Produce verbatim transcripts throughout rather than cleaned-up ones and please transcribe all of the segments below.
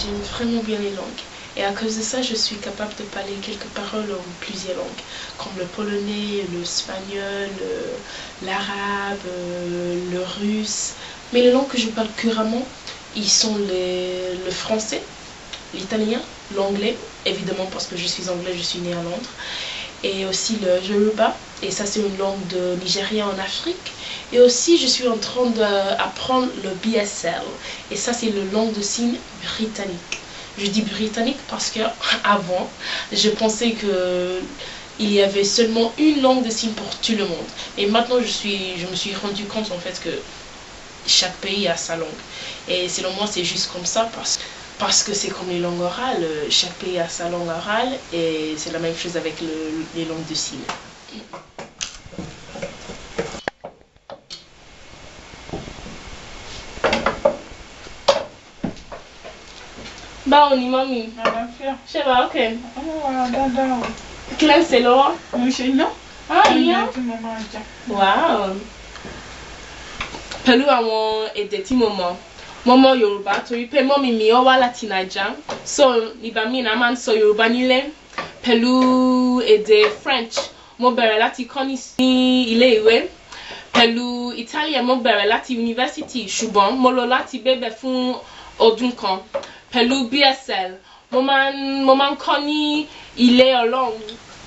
j'aime vraiment bien les langues. Et à cause de ça, je suis capable de parler quelques paroles en plusieurs langues, comme le polonais, l'espagnol, l'arabe, le russe. Mais les langues que je parle couramment, ils sont les, le français, l'italien, l'anglais, évidemment parce que je suis anglaise, je suis née à Londres, et aussi le Yoruba, et ça c'est une langue de Nigeria en Afrique. Et aussi je suis en train d'apprendre le B S L, et ça c'est la langue de signes britannique. Je dis britannique parce que avant je pensais que il y avait seulement une langue de signes pour tout le monde. Et maintenant je, suis, je me suis rendu compte en fait que chaque pays a sa langue. Et selon moi c'est juste comme ça parce, parce que c'est comme les langues orales. Chaque pays a sa langue orale et c'est la même chose avec le, les langues de signes. Báwo ni mọ́mí? Ṣé wà okay? Kí lẹ́ ń ṣe lọ́wọ́? Mo ṣe iyán. Ah, iyán? Tí mo máa jẹ. Wow. Pẹ̀lú àwọn èdè tí mo mọ̀, mo mọ̀ Yorùbá torí pé mọ́mí mi ó wá láti Naija. So ìgbà míì náà máa ń sọ Yorùbá nílé. Pẹ̀lú èdè French, mo bẹ̀rẹ̀ láti kọ́ ní ilé ìwé. Pẹ̀lú Italian, mo bẹ̀rẹ̀ láti university ṣùgbọ́n mo lọ láti bẹ̀bẹ̀ fún ọdún kan. Pẹ̀lú B S L, mo máa ń mo máa ń kọ́ ní ilé Ọlọ́run.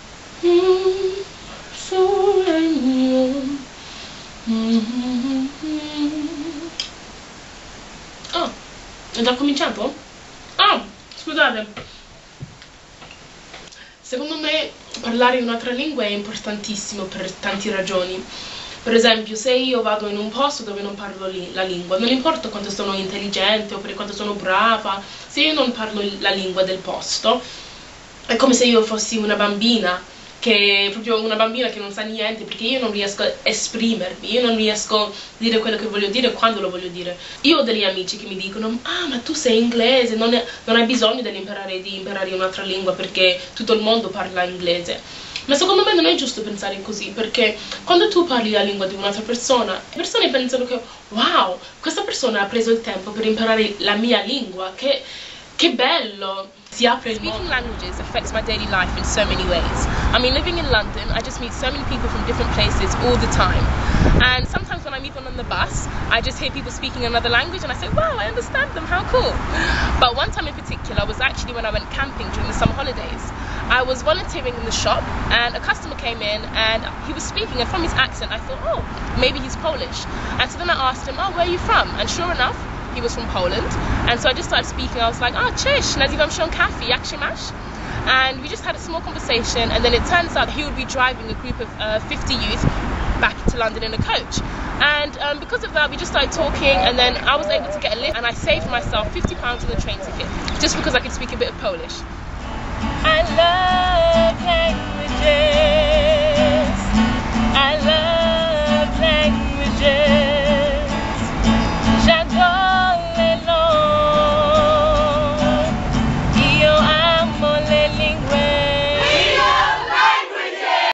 Ah, è già cominciato? Ah, scusate. Secondo me parlare un'altra lingua è importantissimo per tante ragioni. Per esempio, se io vado in un posto dove non parlo li la lingua, non importa quanto sono intelligente o per quanto sono brava, se io non parlo la lingua del posto, è come se io fossi una bambina, che è proprio una bambina che non sa niente, perché io non riesco a esprimermi, io non riesco a dire quello che voglio dire quando lo voglio dire. Io ho degli amici che mi dicono, ah ma tu sei inglese, non, è, non hai bisogno di imparare, di imparare un'altra lingua perché tutto il mondo parla inglese. Ma secondo me non è giusto pensare così, perché quando tu parli la lingua di un'altra persona, le persone pensano che, wow, questa persona ha preso il tempo per imparare la mia lingua, che, che bello! Si apre il mondo. Speaking languages affects my daily life in so many ways. I mean, living in London, I just meet so many people from different places all the time. And sometimes when I'm even on the bus, I just hear people speaking another language and I say, wow, I understand them, how cool. But one time in particular was actually when I went camping during the summer holidays. I was volunteering in the shop and a customer came in and he was speaking, and from his accent I thought, oh, maybe he's Polish. And so then I asked him, oh, where are you from? And sure enough, he was from Poland. And so I just started speaking. I was like, oh, cześć, nazywam się Kafi, jak się masz? And we just had a small conversation, and then it turns out he would be driving a group of uh, fifty youth back to London in a coach. And um, because of that, we just started talking, and then I was able to get a lift, and I saved myself fifty pounds on the train ticket, just because I could speak a bit of Polish. I love languages.